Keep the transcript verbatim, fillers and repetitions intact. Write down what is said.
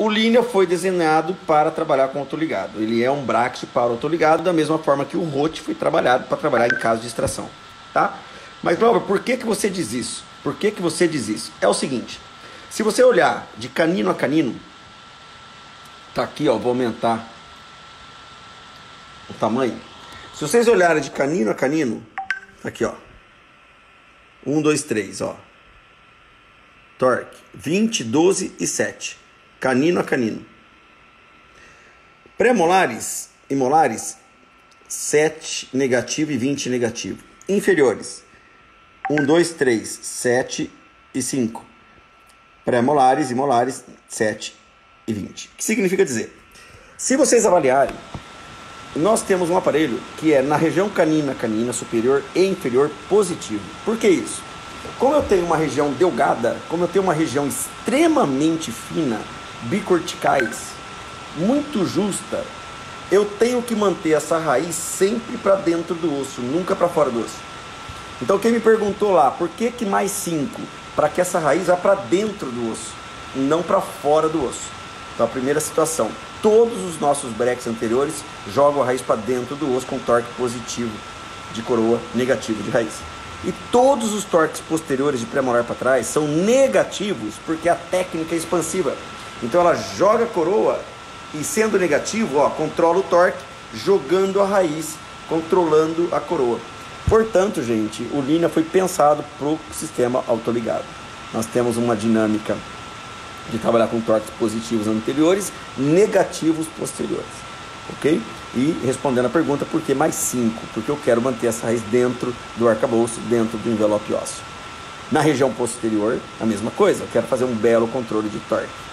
O Linea foi desenhado para trabalhar com autoligado. Ele é um bracket para autoligado, da mesma forma que o Rote foi trabalhado para trabalhar em caso de extração, tá? Mas, Glauber, por que que você diz isso? Por que que você diz isso? É o seguinte, se você olhar de canino a canino, tá aqui, ó, vou aumentar o tamanho. Se vocês olharem de canino a canino, tá aqui, ó, um, dois, três, ó, torque, vinte, doze e sete. Canino a canino. Pré-molares e molares, sete negativo e vinte negativo. Inferiores, um, dois, três, sete e cinco. Pré-molares e molares, sete e vinte. O que significa dizer? Se vocês avaliarem, nós temos um aparelho que é na região canina, canina, superior e inferior positivo. Por que isso? Como eu tenho uma região delgada, como eu tenho uma região extremamente fina, bicorticais, muito justa, eu tenho que manter essa raiz sempre para dentro do osso, nunca para fora do osso. Então quem me perguntou lá, por que que mais cinco? Para que essa raiz vá para dentro do osso, não para fora do osso. Então a primeira situação, todos os nossos breques anteriores jogam a raiz para dentro do osso com torque positivo de coroa, negativo de raiz. E todos os torques posteriores de pré-molar para trás são negativos porque a técnica é expansiva. Então ela joga a coroa e, sendo negativo, ó, controla o torque, jogando a raiz, controlando a coroa. Portanto, gente, o Linea foi pensado para o sistema autoligado. Nós temos uma dinâmica de trabalhar com torques positivos anteriores, negativos posteriores. Ok? E respondendo a pergunta, por que mais cinco? Porque eu quero manter essa raiz dentro do arcabouço, dentro do envelope ósseo. Na região posterior, a mesma coisa. Eu quero fazer um belo controle de torque.